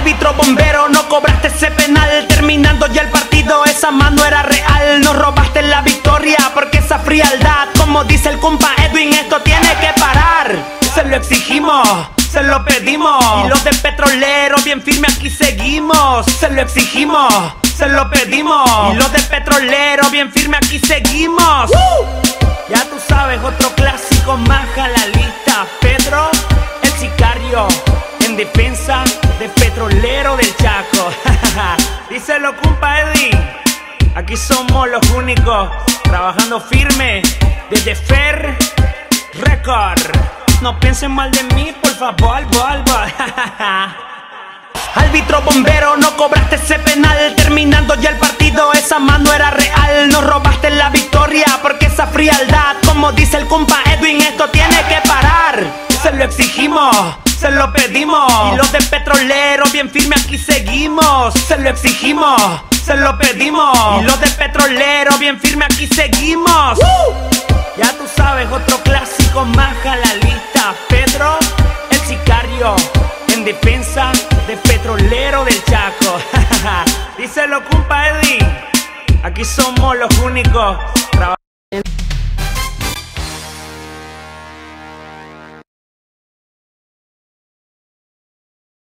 Árbitro bombero, no cobraste ese penal. Terminando ya el partido, esa mano era real. Nos robaste la victoria porque esa frialdad, como dice el compa Edwin, esto tiene que parar. Se lo exigimos, se lo pedimos, y los de Petrolero bien firme aquí seguimos. Se lo exigimos, se lo pedimos, y los de Petrolero bien firme aquí seguimos. Ya tú sabes, otro clásico más a la lista. Pedro, el sicario, en defensa de Petrolero del Chaco. Díselo, compa Eddie, aquí somos los únicos, trabajando firme desde Fer Record. No piensen mal de mí, por favor, Árbitro bombero, no cobraste ese penal. Terminando ya el partido, esa mano era real. Nos robaste la victoria porque esa frialdad, como dice el compa Edwin, esto tiene que parar. Se lo exigimos, se lo pedimos, y los de Petrolero bien firme aquí seguimos. Se lo exigimos, se lo pedimos, y los de Petrolero bien firme aquí seguimos. Ya tú sabes, otro clásico más a la lista. Pedro, el sicario, en defensa de Petrolero del Chaco. Díselo, compa Eddie, aquí somos los únicos.